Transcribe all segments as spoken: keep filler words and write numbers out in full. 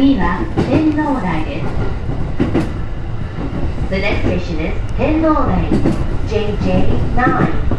次は天皇台です。The next station is 天皇台 ジェイジェイナイン。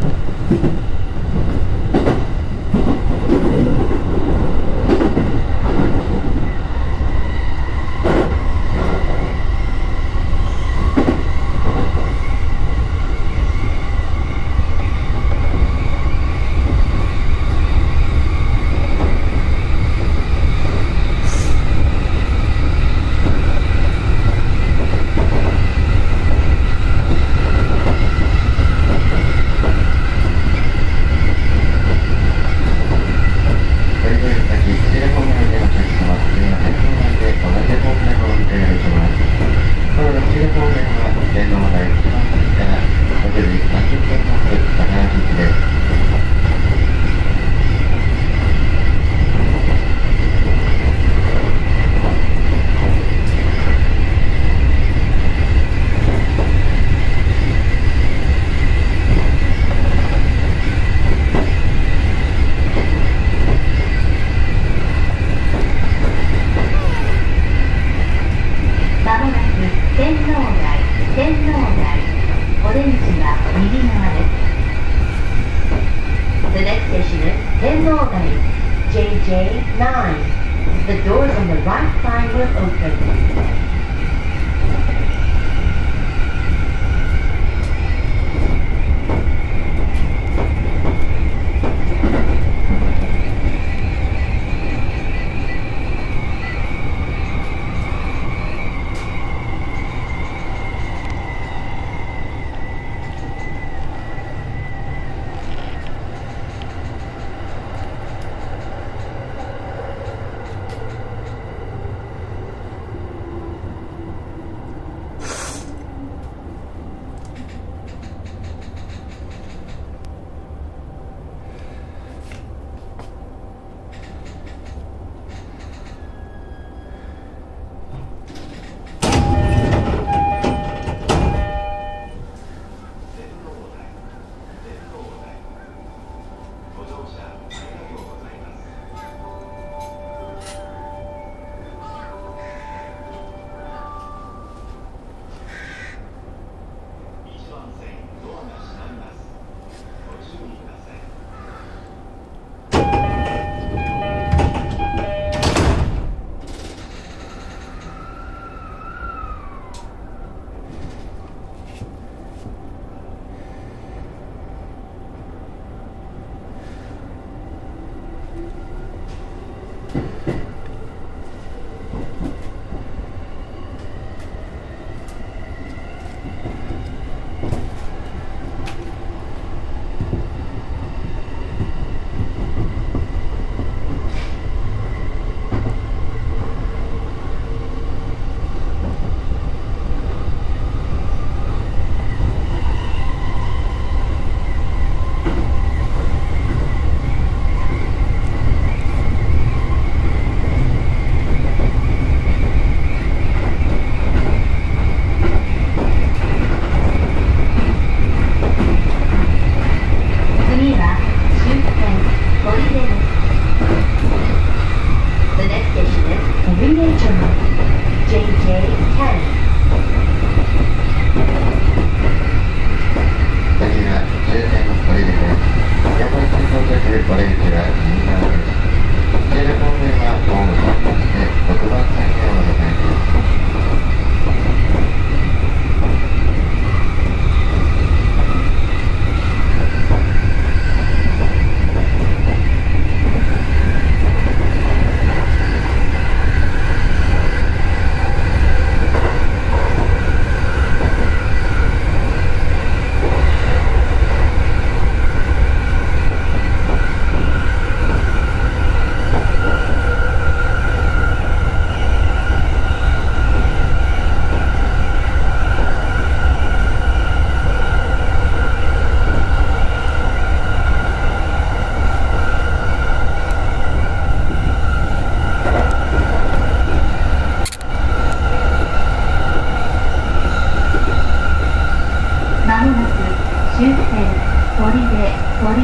終点砦砦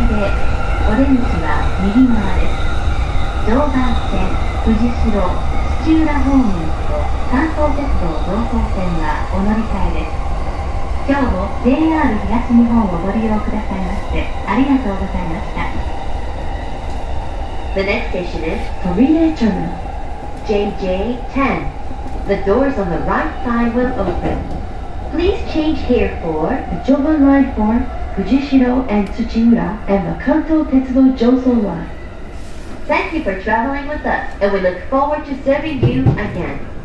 オレンジは右側です。常磐線藤代土浦方面と関東鉄道常総線はお乗り換えです。今日も ジェイアール 東日本をご利用くださいましてありがとうございました。The next station is Torine Terminal. J J ten. The doors on the right side will open. Please change here for the Joban line for Fujishiro and Tsuchiura and the Kanto Tetsudo Joso line. Thank you for traveling with us, and we look forward to serving you again.